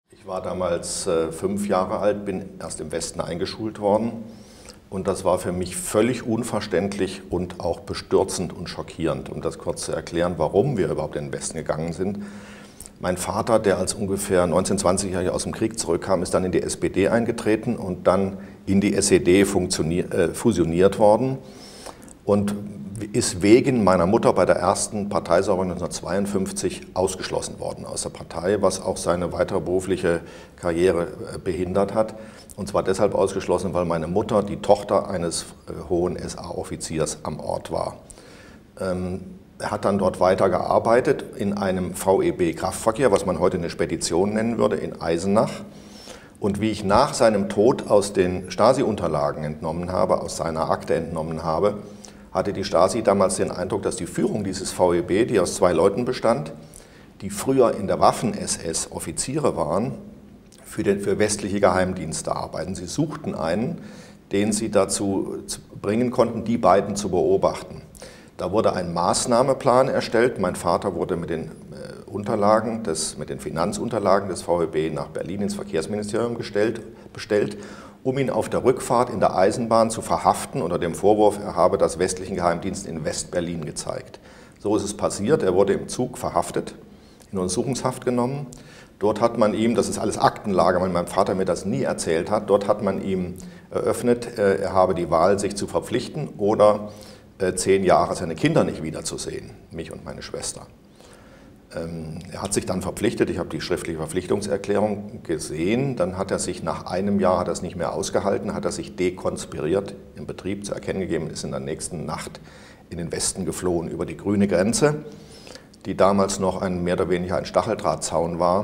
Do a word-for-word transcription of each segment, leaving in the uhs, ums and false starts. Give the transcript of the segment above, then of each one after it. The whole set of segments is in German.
Ich war damals äh, fünf Jahre alt, bin erst im Westen eingeschult worden und das war für mich völlig unverständlich und auch bestürzend und schockierend. Um das kurz zu erklären, warum wir überhaupt in den Westen gegangen sind. Mein Vater, der als ungefähr neunzehn-, zwanzigjähriger aus dem Krieg zurückkam, ist dann in die S P D eingetreten und dann in die S E D äh, fusioniert worden und ist wegen meiner Mutter bei der ersten Parteisäuberung neunzehnhundertzweiundfünfzig ausgeschlossen worden aus der Partei, was auch seine weitere berufliche Karriere behindert hat. Und zwar deshalb ausgeschlossen, weil meine Mutter die Tochter eines hohen S A-Offiziers am Ort war. Ähm, er hat dann dort weitergearbeitet in einem V E B-Kraftverkehr, was man heute eine Spedition nennen würde, in Eisenach. Und wie ich nach seinem Tod aus den Stasi-Unterlagen entnommen habe, aus seiner Akte entnommen habe, hatte die Stasi damals den Eindruck, dass die Führung dieses V E B, die aus zwei Leuten bestand, die früher in der Waffen-S S Offiziere waren, für, den, für westliche Geheimdienste arbeiten. Sie suchten einen, den sie dazu bringen konnten, die beiden zu beobachten. Da wurde ein Maßnahmeplan erstellt. Mein Vater wurde mit den äh, Unterlagen, des, mit den Finanzunterlagen des V E B nach Berlin ins Verkehrsministerium gestellt, bestellt, um ihn auf der Rückfahrt in der Eisenbahn zu verhaften unter dem Vorwurf, er habe das westlichen Geheimdienst in West-Berlin gezeigt. So ist es passiert, er wurde im Zug verhaftet, in Untersuchungshaft genommen. Dort hat man ihm, das ist alles Aktenlage, weil mein Vater mir das nie erzählt hat, dort hat man ihm eröffnet, er habe die Wahl, sich zu verpflichten oder zehn Jahre seine Kinder nicht wiederzusehen, mich und meine Schwester. Er hat sich dann verpflichtet, ich habe die schriftliche Verpflichtungserklärung gesehen, dann hat er sich nach einem Jahr, hat er es nicht mehr ausgehalten, hat er sich dekonspiriert im Betrieb zu erkennen gegeben, ist in der nächsten Nacht in den Westen geflohen über die grüne Grenze, die damals noch ein, mehr oder weniger ein Stacheldrahtzaun war,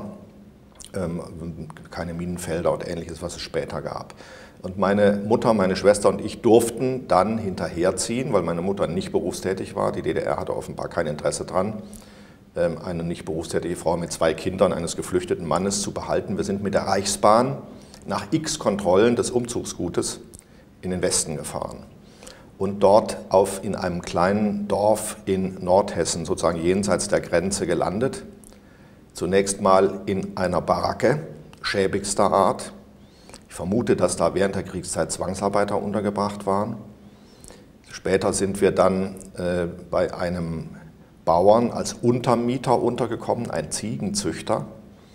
keine Minenfelder und Ähnliches, was es später gab. Und meine Mutter, meine Schwester und ich durften dann hinterherziehen, weil meine Mutter nicht berufstätig war, die D D R hatte offenbar kein Interesse dran, eine nicht berufstätige Frau mit zwei Kindern eines geflüchteten Mannes zu behalten. Wir sind mit der Reichsbahn nach x Kontrollen des Umzugsgutes in den Westen gefahren und dort auf, in einem kleinen Dorf in Nordhessen, sozusagen jenseits der Grenze, gelandet. Zunächst mal in einer Baracke schäbigster Art. Ich vermute, dass da während der Kriegszeit Zwangsarbeiter untergebracht waren. Später sind wir dann äh, bei einem Bauern als Untermieter untergekommen, ein Ziegenzüchter.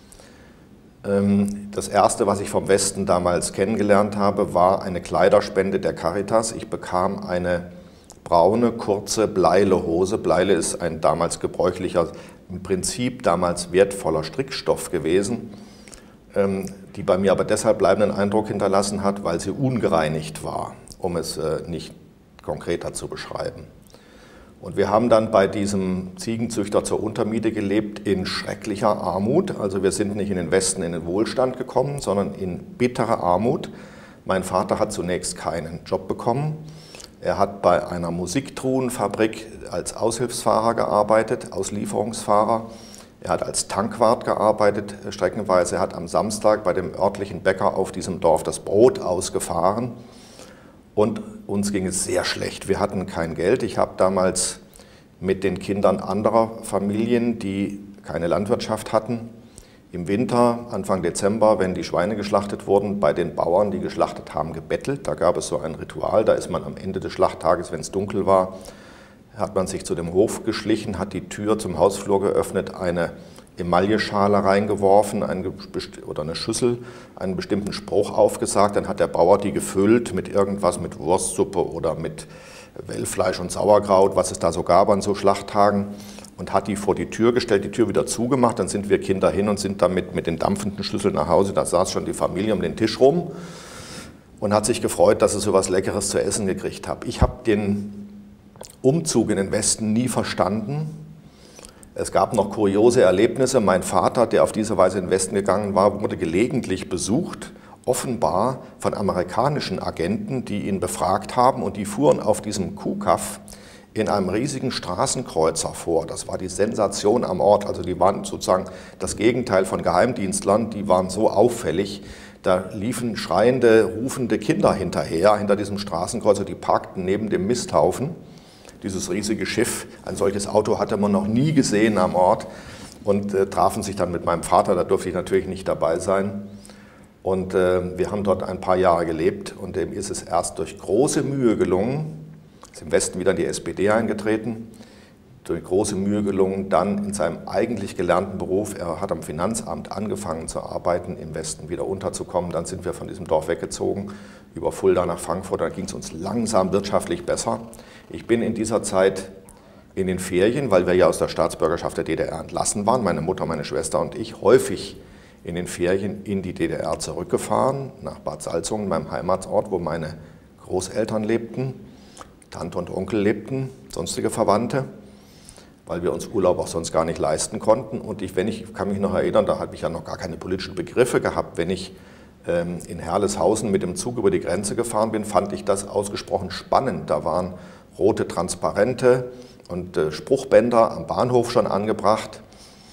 Das erste, was ich vom Westen damals kennengelernt habe, war eine Kleiderspende der Caritas. Ich bekam eine braune, kurze Bleile-Hose. Bleile ist ein damals gebräuchlicher, im Prinzip damals wertvoller Strickstoff gewesen, die bei mir aber deshalb bleibenden Eindruck hinterlassen hat, weil sie ungereinigt war, um es nicht konkreter zu beschreiben. Und wir haben dann bei diesem Ziegenzüchter zur Untermiete gelebt in schrecklicher Armut. Also wir sind nicht in den Westen in den Wohlstand gekommen, sondern in bittere Armut. Mein Vater hat zunächst keinen Job bekommen. Er hat bei einer Musiktruhenfabrik als Aushilfsfahrer gearbeitet, Auslieferungsfahrer. Er hat als Tankwart gearbeitet, streckenweise. Er hat am Samstag bei dem örtlichen Bäcker auf diesem Dorf das Brot ausgefahren. Und uns ging es sehr schlecht. Wir hatten kein Geld. Ich habe damals mit den Kindern anderer Familien, die keine Landwirtschaft hatten, im Winter, Anfang Dezember, wenn die Schweine geschlachtet wurden, bei den Bauern, die geschlachtet haben, gebettelt. Da gab es so ein Ritual, da ist man am Ende des Schlachttages, wenn es dunkel war, hat man sich zu dem Hof geschlichen, hat die Tür zum Hausflur geöffnet, eine Emailleschale reingeworfen eine, oder eine Schüssel, einen bestimmten Spruch aufgesagt, dann hat der Bauer die gefüllt mit irgendwas, mit Wurstsuppe oder mit Wellfleisch und Sauerkraut, was es da so gab an so Schlachttagen, und hat die vor die Tür gestellt, die Tür wieder zugemacht, dann sind wir Kinder hin und sind damit mit den dampfenden Schüsseln nach Hause, da saß schon die Familie um den Tisch rum und hat sich gefreut, dass sie so was Leckeres zu essen gekriegt habe. Ich habe den Umzug in den Westen nie verstanden. Es gab noch kuriose Erlebnisse. Mein Vater, der auf diese Weise in den Westen gegangen war, wurde gelegentlich besucht, offenbar von amerikanischen Agenten, die ihn befragt haben, und die fuhren auf diesem Kuhkaff in einem riesigen Straßenkreuzer vor. Das war die Sensation am Ort. Also die waren sozusagen das Gegenteil von Geheimdienstlern, die waren so auffällig. Da liefen schreiende, rufende Kinder hinterher, hinter diesem Straßenkreuzer, die parkten neben dem Misthaufen. Dieses riesige Schiff, ein solches Auto hatte man noch nie gesehen am Ort. und äh, trafen sich dann mit meinem Vater, da durfte ich natürlich nicht dabei sein. Und äh, wir haben dort ein paar Jahre gelebt und dem ist es erst durch große Mühe gelungen, ist im Westen wieder in die S P D eingetreten, durch große Mühe gelungen, dann in seinem eigentlich gelernten Beruf, er hat am Finanzamt angefangen zu arbeiten, im Westen wieder unterzukommen. Dann sind wir von diesem Dorf weggezogen, über Fulda nach Frankfurt, da ging es uns langsam wirtschaftlich besser. Ich bin in dieser Zeit in den Ferien, weil wir ja aus der Staatsbürgerschaft der D D R entlassen waren, meine Mutter, meine Schwester und ich, häufig in den Ferien in die D D R zurückgefahren, nach Bad Salzungen, meinem Heimatsort, wo meine Großeltern lebten, Tante und Onkel lebten, sonstige Verwandte, weil wir uns Urlaub auch sonst gar nicht leisten konnten. Und ich, wenn ich kann mich noch erinnern, da habe ich ja noch gar keine politischen Begriffe gehabt, wenn ich ähm, in Herleshausen mit dem Zug über die Grenze gefahren bin, fand ich das ausgesprochen spannend. Da waren rote Transparente und äh, Spruchbänder am Bahnhof schon angebracht.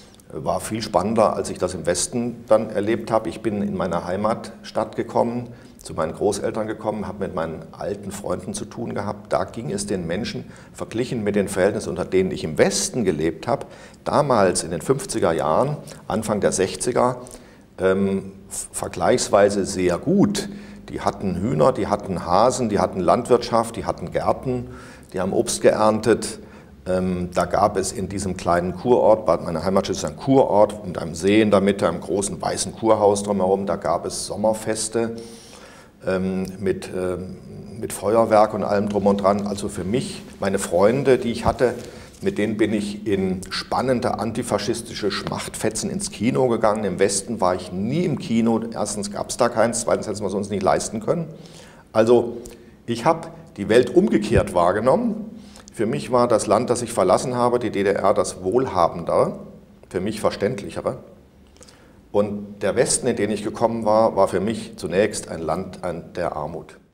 War viel spannender, als ich das im Westen dann erlebt habe. Ich bin in meine Heimatstadt gekommen, zu meinen Großeltern gekommen, habe mit meinen alten Freunden zu tun gehabt. Da ging es den Menschen, verglichen mit den Verhältnissen, unter denen ich im Westen gelebt habe, damals in den fünfziger Jahren, Anfang der sechziger, ähm, vergleichsweise sehr gut. Die hatten Hühner, die hatten Hasen, die hatten Landwirtschaft, die hatten Gärten, die haben Obst geerntet. Ähm, da gab es in diesem kleinen Kurort, meine Heimatstadt ist ein Kurort mit einem See in der Mitte, einem großen weißen Kurhaus drumherum, da gab es Sommerfeste ähm, mit, ähm, mit Feuerwerk und allem drum und dran. Also für mich, meine Freunde, die ich hatte, mit denen bin ich in spannende antifaschistische Schmachtfetzen ins Kino gegangen. Im Westen war ich nie im Kino, erstens gab es da keins, zweitens hätten wir es uns nicht leisten können. Also ich habe die Welt umgekehrt wahrgenommen. Für mich war das Land, das ich verlassen habe, die D D R, das wohlhabendere, für mich verständlichere. Und der Westen, in den ich gekommen war, war für mich zunächst ein Land der Armut.